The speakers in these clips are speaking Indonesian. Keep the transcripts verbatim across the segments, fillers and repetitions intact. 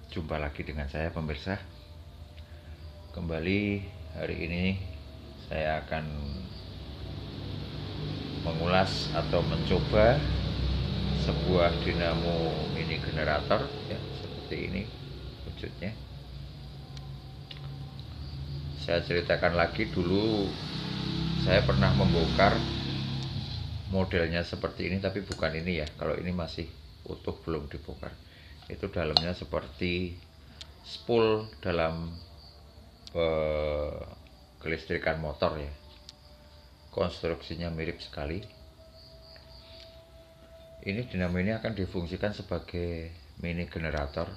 Jumpa lagi dengan saya pemirsa. Kembali hari ini saya akan mengulas atau mencoba sebuah dinamo mini generator ya, seperti ini wujudnya. Saya ceritakan lagi, dulu saya pernah membongkar modelnya seperti ini, tapi bukan ini ya. Kalau ini masih utuh, belum dibongkar. Itu dalamnya seperti spool dalam eh, kelistrikan motor ya. Konstruksinya mirip sekali. Ini dinamo ini akan difungsikan sebagai mini generator,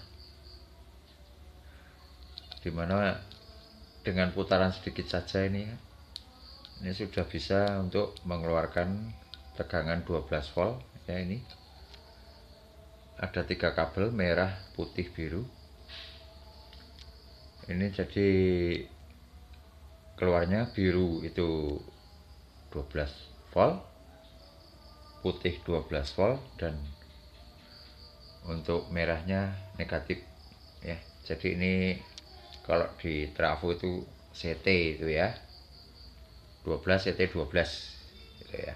dimana dengan putaran sedikit saja ini ya, ini sudah bisa untuk mengeluarkan tegangan dua belas volt ya. Ini ada tiga kabel, merah, putih, biru. Ini jadi keluarnya biru itu dua belas volt, putih dua belas volt, dan untuk merahnya negatif ya. Jadi ini kalau di trafo itu C T itu ya, dua belas C T dua belas gitu ya.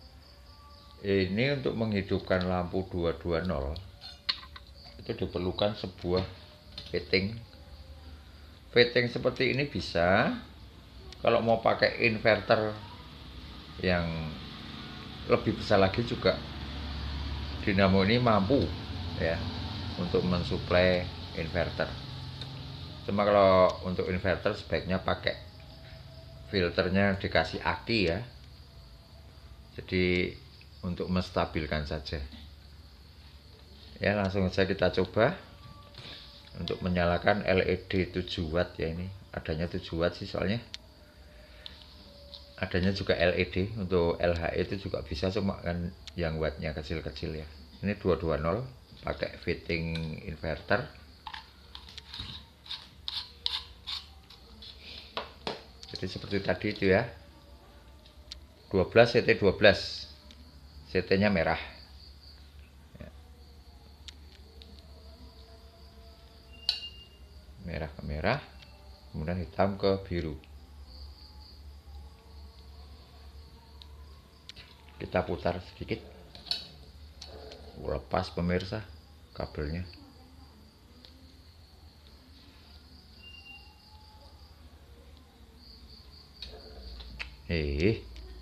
Ini untuk menghidupkan lampu dua dua nol itu diperlukan sebuah fitting. Fitting seperti ini bisa kalau mau pakai inverter yang lebih besar lagi juga, dinamo ini mampu ya untuk mensuplai inverter. Cuma kalau untuk inverter sebaiknya pakai filternya dikasih aki ya, jadi untuk menstabilkan saja ya. Langsung saja kita coba untuk menyalakan L E D tujuh watt ya. Ini adanya tujuh watt sih, soalnya adanya juga L E D. Untuk L H E itu juga bisa, cuma kan yang wattnya kecil-kecil ya. Ini dua dua nol pakai fitting inverter. Jadi seperti tadi itu ya, dua belas C T dua belas, C T nya merah ya. Merah ke merah, kemudian hitam ke biru. Kita putar sedikit, lepas pemirsa kabelnya. Eh,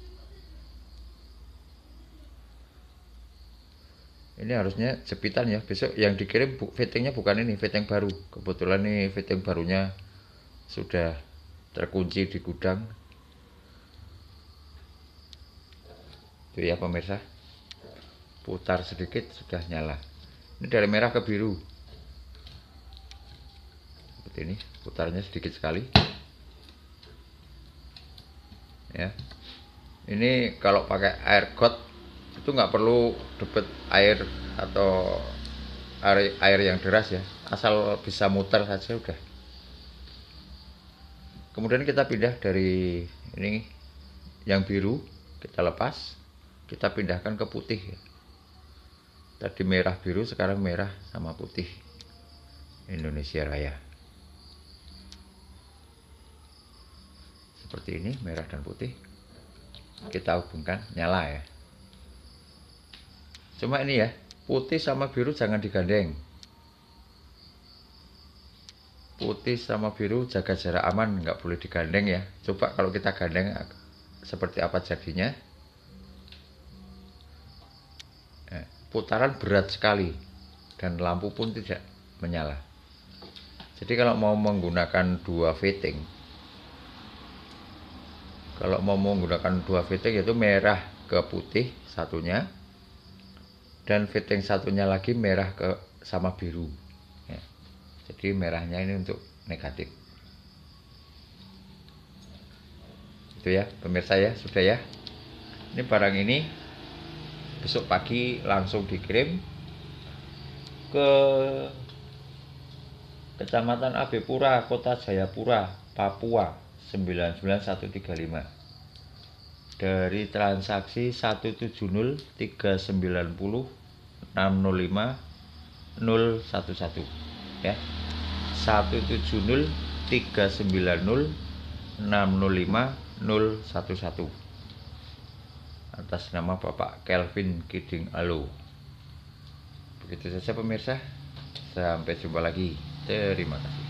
ini harusnya jepitan ya. Besok yang dikirim fittingnya bukan ini, fitting baru. Kebetulan nih fitting barunya sudah terkunci di gudang. Itu ya pemirsa, putar sedikit sudah nyala. Ini dari merah ke biru seperti ini, putarnya sedikit sekali ya. Ini kalau pakai air got itu nggak perlu debet air atau air, air yang deras ya, asal bisa muter saja udah. Kemudian kita pindah dari ini yang biru, kita lepas, kita pindahkan ke putih ya. Tadi merah biru, sekarang merah sama putih Indonesia Raya. Seperti ini, merah dan putih. Kita hubungkan, nyala ya. Cuma ini ya, putih sama biru jangan digandeng. Putih sama biru jaga jarak aman, nggak boleh digandeng ya. Coba kalau kita gandeng seperti apa jadinya. Putaran berat sekali dan lampu pun tidak menyala. Jadi kalau mau menggunakan dua fitting, kalau mau menggunakan dua fitting yaitu merah ke putih satunya, dan fitting satunya lagi merah ke sama biru ya. Jadi merahnya ini untuk negatif. Itu ya pemirsa ya, sudah ya. Ini barang ini besok pagi langsung dikirim ke Kecamatan Abepura, Kota Jayapura, Papua sembilan sembilan satu tiga lima. Dari transaksi satu tujuh nol tiga sembilan nol enam nol lima nol satu satu. ya. satu tujuh nol tiga sembilan nol enam nol lima nol satu satu atas nama Bapak Kelvin Kiding Alo. Begitu saja pemirsa, sampai jumpa lagi, terima kasih.